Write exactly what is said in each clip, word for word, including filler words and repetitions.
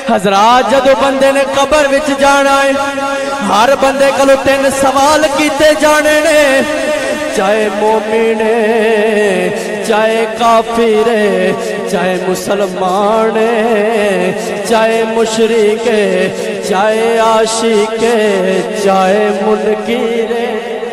حضرات جدو بندے نے قبر وچ جانا ہے ہر بندے کلو تین سوال کیتے جانے نے، چاہے مومن ہے چاہے کافر ہے چاہے مسلمان ہے چاہے مشرک ہے چاہے عاشق ہے چاہے منکر ہے،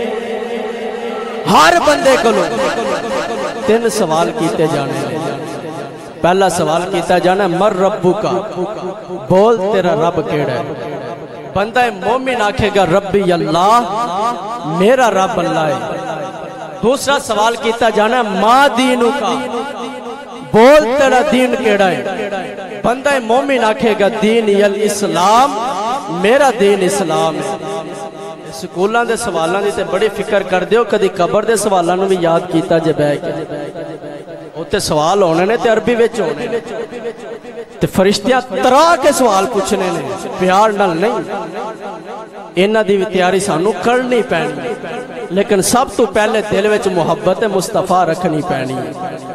ہر بندے کلو تین سوال کیتے جانے ہیں۔ پہلا سوال کیتا جانا ہے مر ربو کا، بول تیرا رب کیڑا ہے؟ بندہ مومن آکھے گا ربی اللہ، میرا رب اللہ ہے۔ دوسرا سوال کیتا جانا ہے ما دینو کا، بول تیرا دین کیڑا ہے؟ بندہ مومن آکھے گا دین الاسلام، میرا دین اسلام ہے۔ سکولان دے سوالان دی تے بڑی فکر کر دیو، کدی قبر دے سوالان بھی یاد کیتا جے بے کے اوتے سوال ہونے نے تے عربی وچ ہونے تے فرشتیاں طرح کے سوال پوچھنے نے، پیار نال نہیں، انہاں دی تیاری سانو کرنی پینی، لیکن سب تو پہلے دل وچ محبت مصطفیٰ رکھنی پینی ہے۔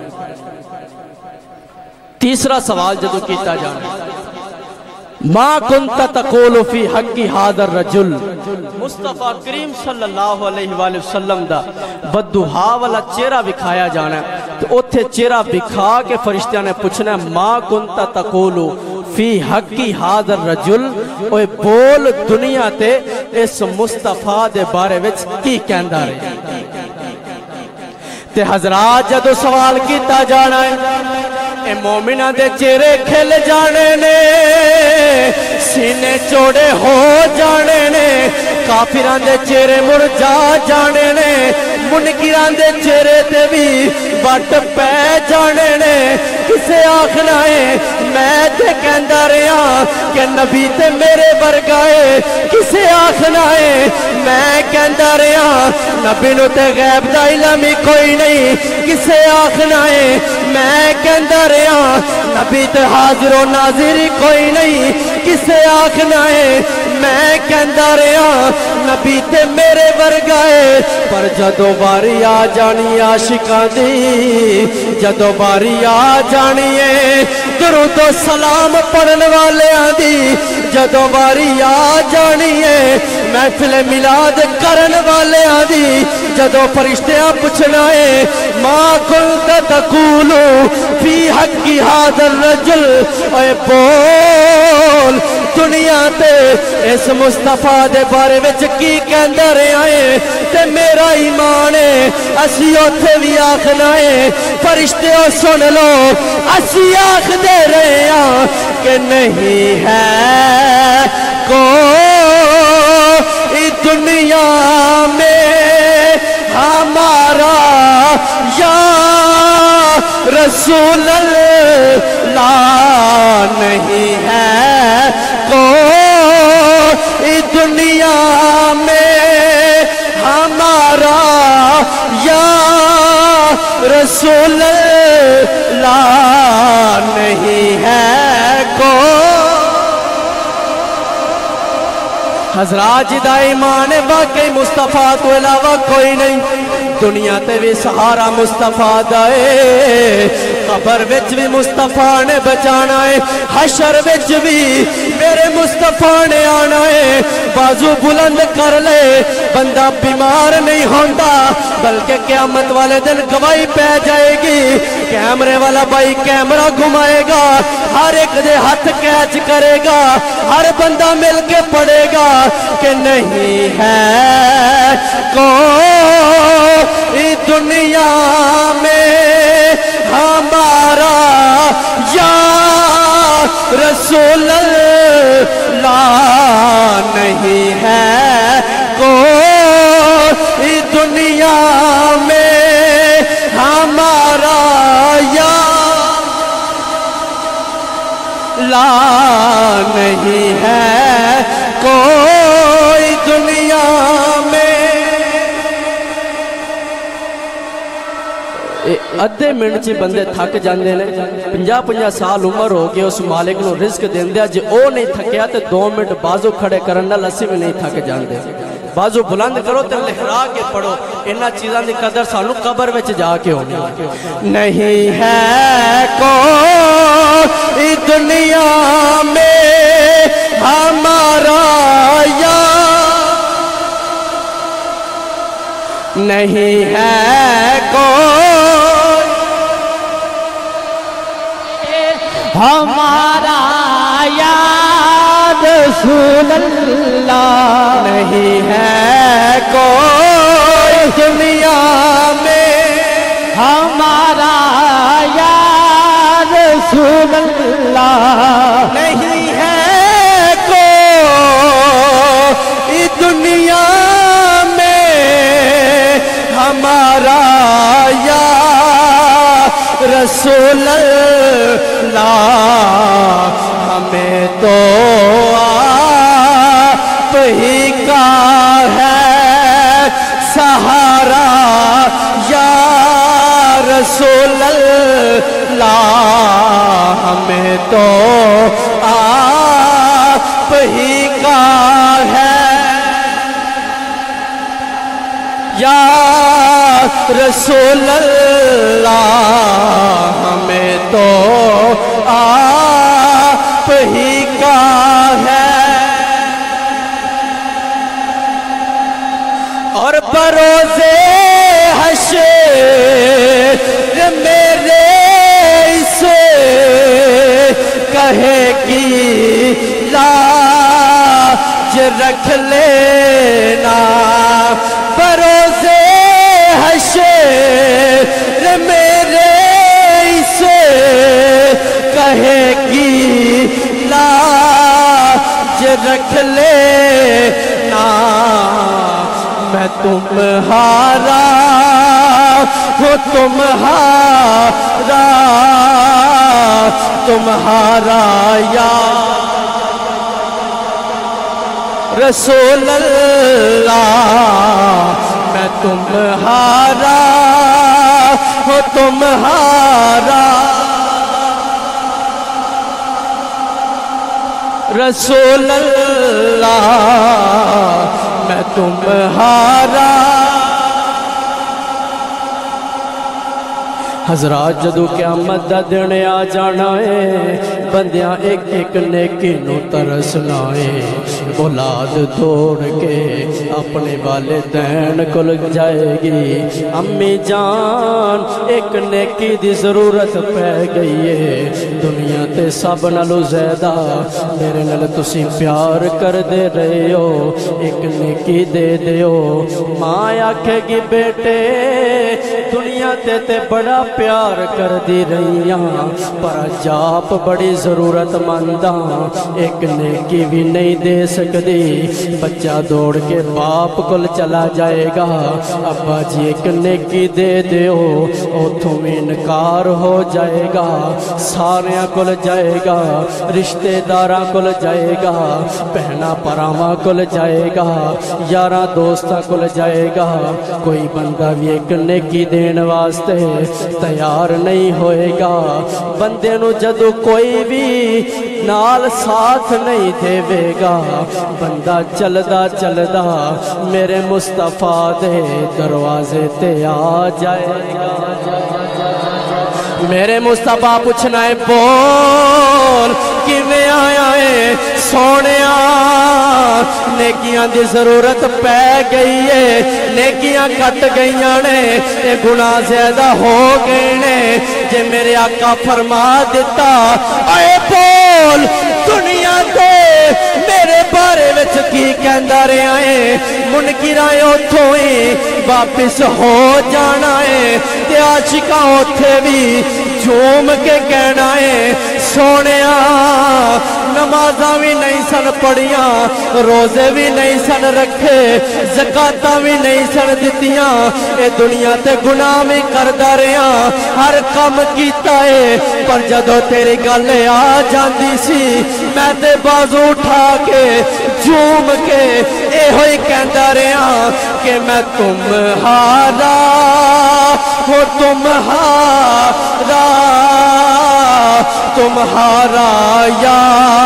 تیسرا سوال جدو کیتا جانا ما کنت تقول فی حق هذا الرجل، مصطفیٰ کریم صلی اللہ علیہ وآلہ وسلم دا بدوہا والا چہرہ بکھایا جانا ہے، تو اتھے چہرہ بکھا کے فرشتیاں نے پوچھنا ہے ما کنت تقول فی حق هذا الرجل، اوہ بول دنیا تے اس مصطفیٰ دے بارے وچ کی کہندا رہے؟ تے حضرات جدو سوال کیتا جانا ہے اے مومنہ دے چہرے کھل جانے نے، سینے چوڑے ہو جانے نے، کافران دے چہرے مرجا جانے نے، منکران دے چہرے تے بھی بٹ پہ جانے نے۔ کسے آخنا ہے میں تے کہندا رہا کہ نبی تے میرے ورگائے، کسے آخنا ہے میں کہندا رہا نبی نو تے غیب دا علم ہی کوئی نہیں، کسے آخنا ہے میں کہندا رہا نبی تے حاضر و ناظر ہی کوئی نہیں، کسے آخنا ہے میں کہندا رہا نبی تے میرے ورگائے۔ پر جدو باری آ جانی عاشقاں دی، جدو باری آ جانی ہے درود و سلام پڑھن والے دی، جدو باری آ جانی ہے محفل میلاد کرن والے دی، جدو فرشتیاں پوچھنا ہے ما کنت تقول فی حق هذا الرجل، اے بول دنیا تے اس مصطفیٰ دے بارے وچ کی کہندے رہے تے میرا ایمان ہے اسی اوتھے بھی آکھنا ہے فرشتیوں سن لو اسی آکھ دے رہے ہیں کہ نہیں ہے کوئی دنیا میں ہمارا یا رسول اللہ، نہیں ہے کوئی دنیا میں ہمارا یا رسول اللہ، نہیں ہے کوئی۔ حضرات جدا ایمان واقعی مصطفیٰ تو علاوہ کوئی نہیں، دنیا تے بھی سہارا مصطفیٰ دائے، قبر وچ بھی مصطفیٰ نے بچانا ہے، حشر وچ بھی میرے مصطفیٰ نے آنا ہے۔ بازو بلند کر لے بندہ بیمار نہیں ہوندہ، بلکہ قیامت والے دن گواہی پہ جائے گی، کیمرے والا بھائی کیمرہ گھمائے گا، ہر ایک دے ہاتھ کیچ کرے گا، ہر بندہ مل کے پڑے گا کہ نہیں ہے کوئی دنیا میں ہمارا یا رسول اللہ، نہیں ہے کوئی دنیا میں ہمارا یا لا، نہیں ہے کوئی دنیا میں۔ ادھے منٹ چی بندے تھک جاندے نے، پنجا پنجا سال عمر ہو گئے اس مالک نو رزق دیندیا، جے او نہیں تھکیا تے دو منٹ بازو کھڑے کرنا لسی میں نہیں تھک جاندے۔ بازو بلند کرو تے لہرا کے پڑھو، انہا چیزان دی قدر سانو قبر وچ جا کے ہونی۔ نہیں ہے کوئی دنیا میں نہیں ہے کوئی ہمارا یا رسول اللہ، نہیں ہے کوئی دنیا میں ہمارا یا رسول اللہ، نہیں ہے کوئی دنیا میں ہمارا یا رسول اللہ، ہمیں تو آپ ہی کا ہے سہارا یا رسول اللہ، ہمیں تو آپ ہی کا ہے یا رسول اللہ، ہمیں تو آپ ہی کا ہے۔ اور بروزے حشر میرے اسے کہے گی لاج رکھ لینا، بروزے حشر میرے اسے کہے گی لاج رکھ لینا، میں تمہارا ہوں تمہارا تمہارا یا رسول اللہ، میں تمہارا ہوں تمہارا رسول اللہ، میں تمہارا۔ حضرات جدو قیامت دا دن آ جانا ہے، بندیاں ایک ایک نیکی نو ترسنا ہے، اولاد توڑ کے اپنے والدین کل جائے گی، امی جان ایک نیکی دی ضرورت پہ گئی ہے، دنیا تے سب نالو زیادہ میرے نال تسی پیار کر دے رہے ہو، ایک نیکی دے دیو، ماں آکھے گی بیٹے دنیا تے تے بڑا پیار کر دی رہیاں، پر جاپ بڑی ضرورت منداں، ایک نیکی بھی نہیں دے سکتی، بچہ دوڑ کے باپ کل چلا جائے گا، ابا جی ایک نیکی دے دیو، اوتھوں میں انکار ہو جائے گا، ساریاں کل جائے گا، رشتہ داراں کل جائے گا، بہنا پراواں کل جائے گا، یاراں دوستاں کل جائے گا، کوئی بندہ بھی ایک نیکی دین واسطے تیار نہیں ہوئے گا، بندے نو جدو کوئی بھی نال ساتھ نہیں دے گا، بندہ چلدا چلدا میرے مصطفیٰ دے دروازے تے آ جائے گا، میرے مصطفیٰ پوچھنا ہے بول کیویں آیا ہے سونیا، نیکیاں دی ضرورت پہ گئی ہے، نیکیاں کٹ گئیاں نے، اے گناہ زیادہ ہو گئے نے، جے میرے آقا فرما دیتا اے بول دنیا دے میرے بارے وچ کی کہندا رہیا ہے، منکراں اوتھوں ہی واپس ہو جانا ہے، تے عاشقاں اوتھے بھی جھوم کے کہنا ہے سونیا، نمازاں بھی نہیں سن پڑھیاں، روزے بھی نہیں سن رکھے، زکاتاں بھی نہیں سن دتیاں، اے دنیا تے گناہ بھی کردا رہیا، ہر کم کیتا ہے، پر جدو تیری گل آ جاندی سی میں تے بازو اٹھا کے جھوم کے اے ہوئی کہندا رہیا کہ میں تمہارا ہو تمہارا تمہارا یا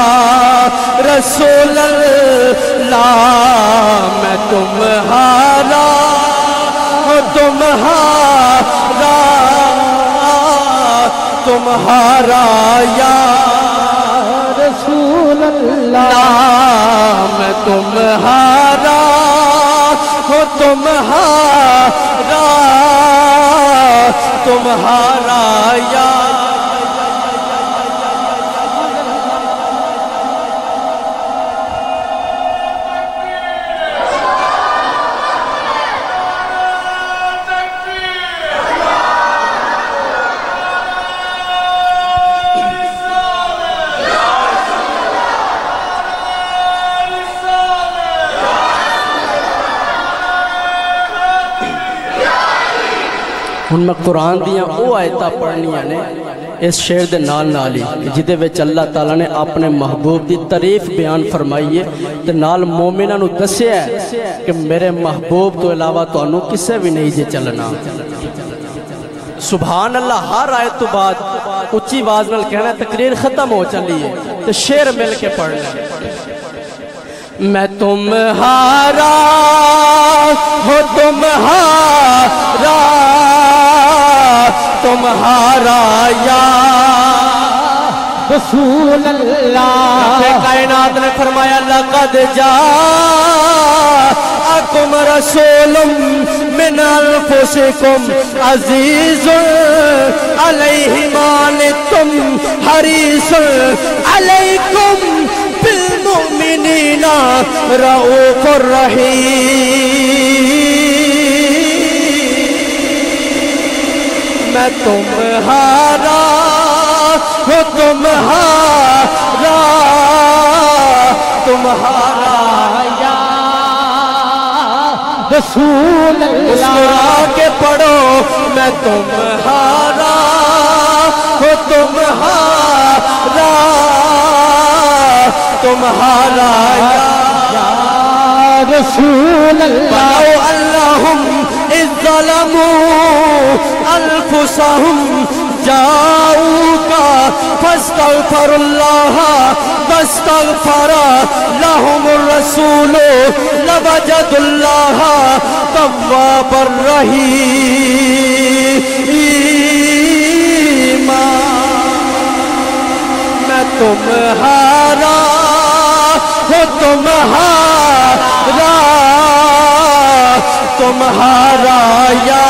رسول اللہ، میں تمہارا ہوں تمہارا تمہارا یا رسول اللہ، میں تمہارا ہوں تمہارا تمہارا یار ہن میں قرآن دیاں او آیتاں پڑھنیاں نے اس شعر دے نال نال ہی جدے وچ اللہ تعالیٰ نے اپنے محبوب دی تعریف بیان فرمائی ہے تے نال مومناں نو دسیا ہے کہ میرے محبوب تو علاوہ تانوں کسے بھی نہیں جے چلنا سبحان اللہ ہر آیت تو بعد اچھی آواز نال کہنا تقریر ختم ہو چلی ہے تے شعر مل کے پڑھنا میں تمہارا ہو تمہارا تمہارا یا رسول اللہ کائنات نے فرمایا لقد جاءکم رسول من انفسکم عزیز علیہ ما عنتم حریص علیکم بالمؤمنین رؤوف الرحیم میں تمہارا ہو تمہارا تمہارا یا رسول اللہ مسکرا کے پڑھو میں تمہارا ہو تمہارا تمہارا یا رسول اللہ اللہم اذ ظلموا انفسہم جاؤک فاستغفر اللہ واستغفر لہم الرسول لوجد اللہ تواب الرحیم میں تمہارا ہو تمہارا تمہارا یا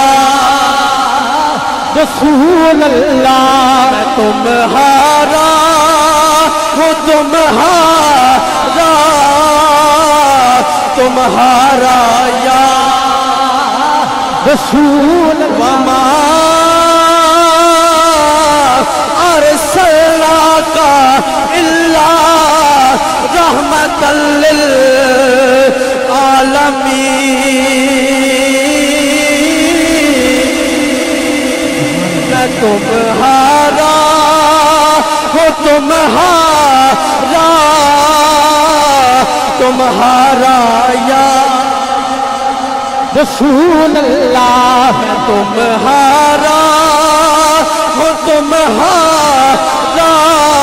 رسول اللہ میں تمہارا ہو تمہارا تمہارا یا رسول وما ارسلناک الا رحمۃ للعالمین میں تمہارا ہو تمہارا تمہارا یا رسول اللہ میں تمہارا ہو تمہارا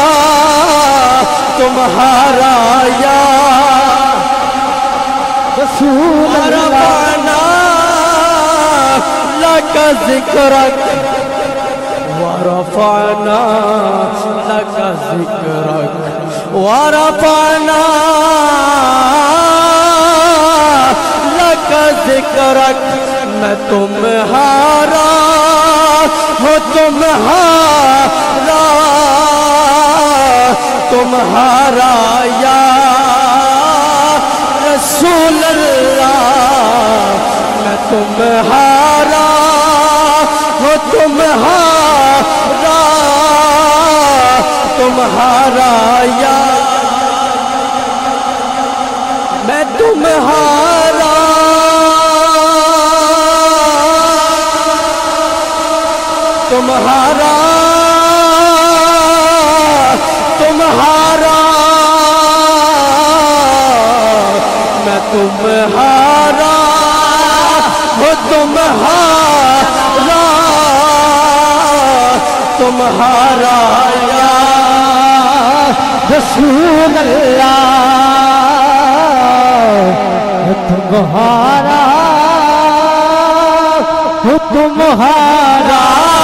تمہارا یا رسول اللہ ربنا لک ذکرک ورفعنا لک ذکرک ورفعنا لک ذکرک میں تمہارا ہو تمہارا تمہارا یا رسول اللہ میں تمہارا ہو تمہارا تمہارا یا میں تمہارا تمہارا تمہارا میں تمہارا ہو تمہارا تمہارا یا رسول اللہ تمہارا ہو تمہارا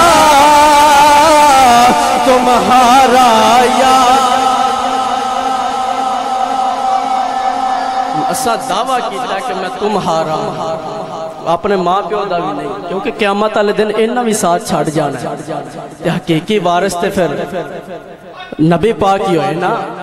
تمہارا یا اسا دعویٰ کیتا کہ میں تمہارا اپنے ماں پیو دا بھی نہیں، کیونکہ قیامت والے دن انہاں بھی ساتھ چھڑ جانا ہے تے حقیقی وارث تے پھر نبی پاک ہی ہوئے نا۔